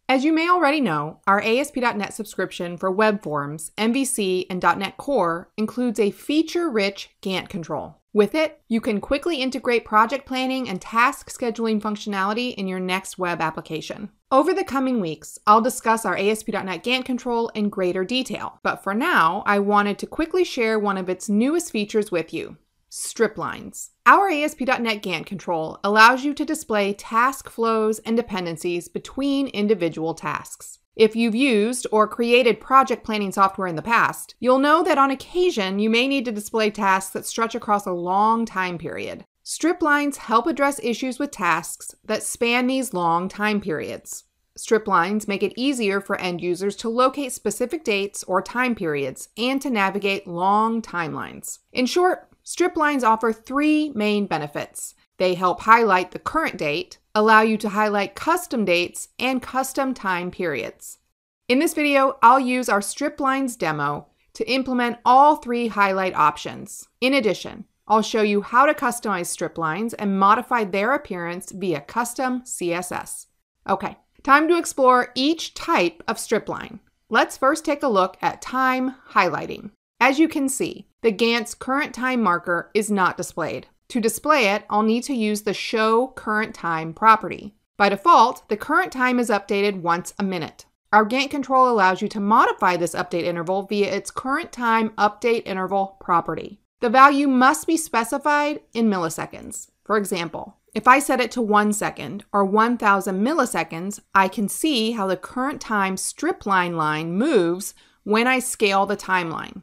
As you may already know, our ASP.NET subscription for WebForms, MVC, and .NET Core includes a feature-rich Gantt control. With it, you can quickly integrate project planning and task scheduling functionality in your next web application. Over the coming weeks, I'll discuss our ASP.NET Gantt control in greater detail, but for now, I wanted to quickly share one of its newest features with you. Strip lines. Our ASP.NET Gantt control allows you to display task flows and dependencies between individual tasks. If you've used or created project planning software in the past, you'll know that on occasion you may need to display tasks that stretch across a long time period. Strip lines help address issues with tasks that span these long time periods. Strip lines make it easier for end users to locate specific dates or time periods and to navigate long timelines. In short, strip lines offer three main benefits. They help highlight the current date, allow you to highlight custom dates, and custom time periods. In this video, I'll use our strip lines demo to implement all three highlight options. In addition, I'll show you how to customize strip lines and modify their appearance via custom CSS. Okay, time to explore each type of strip line. Let's first take a look at time highlighting. As you can see, the Gantt's current time marker is not displayed. To display it, I'll need to use the Show Current Time property. By default, the current time is updated once a minute. Our Gantt control allows you to modify this update interval via its Current Time Update Interval property. The value must be specified in milliseconds. For example, if I set it to 1 second or 1000 milliseconds, I can see how the current time strip line moves when I scale the timeline.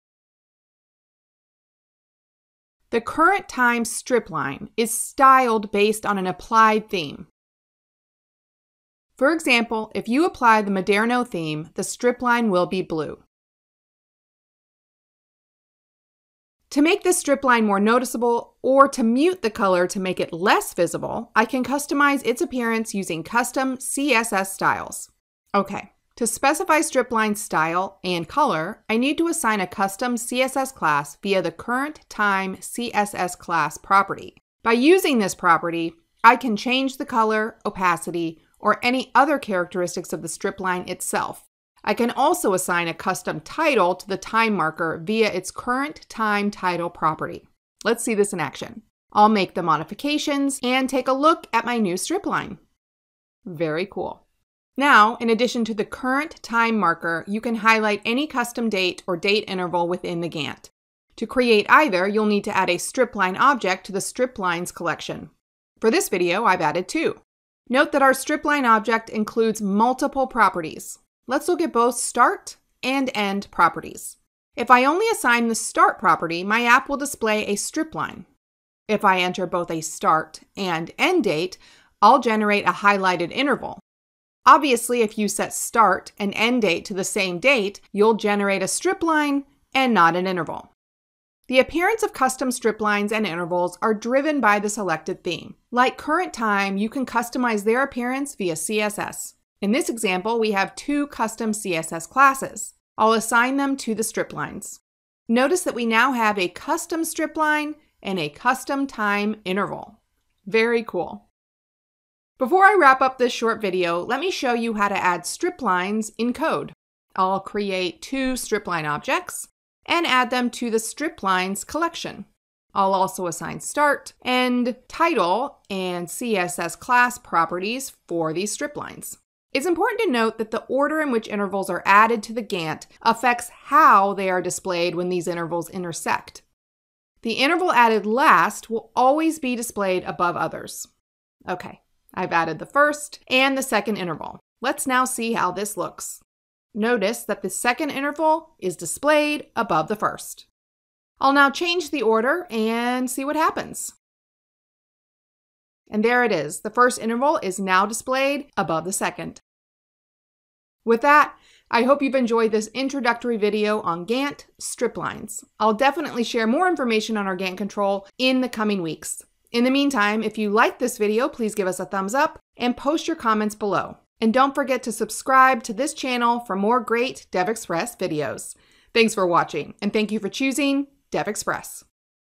The current time strip line is styled based on an applied theme. For example, if you apply the Moderno theme, the strip line will be blue. To make this strip line more noticeable, or to mute the color to make it less visible, I can customize its appearance using custom CSS styles. Okay. To specify strip line style and color, I need to assign a custom CSS class via the current time CSS class property. By using this property, I can change the color, opacity, or any other characteristics of the strip line itself. I can also assign a custom title to the time marker via its current time title property. Let's see this in action. I'll make the modifications and take a look at my new strip line. Very cool. Now, in addition to the current time marker, you can highlight any custom date or date interval within the Gantt. To create either, you'll need to add a strip line object to the strip lines collection. For this video, I've added two. Note that our strip line object includes multiple properties. Let's look at both start and end properties. If I only assign the start property, my app will display a strip line. If I enter both a start and end date, I'll generate a highlighted interval. Obviously, if you set start and end date to the same date, you'll generate a strip line and not an interval. The appearance of custom strip lines and intervals are driven by the selected theme. Like current time, you can customize their appearance via CSS. In this example, we have two custom CSS classes. I'll assign them to the strip lines. Notice that we now have a custom strip line and a custom time interval. Very cool. Before I wrap up this short video, let me show you how to add strip lines in code. I'll create two strip line objects and add them to the strip lines collection. I'll also assign start, end, title, and CSS class properties for these strip lines. It's important to note that the order in which intervals are added to the Gantt affects how they are displayed when these intervals intersect. The interval added last will always be displayed above others. Okay. I've added the first and the second interval. Let's now see how this looks. Notice that the second interval is displayed above the first. I'll now change the order and see what happens. And there it is. The first interval is now displayed above the second. With that, I hope you've enjoyed this introductory video on Gantt strip lines. I'll definitely share more information on our Gantt control in the coming weeks. In the meantime, if you liked this video, please give us a thumbs up and post your comments below. And don't forget to subscribe to this channel for more great DevExpress videos. Thanks for watching, and thank you for choosing DevExpress.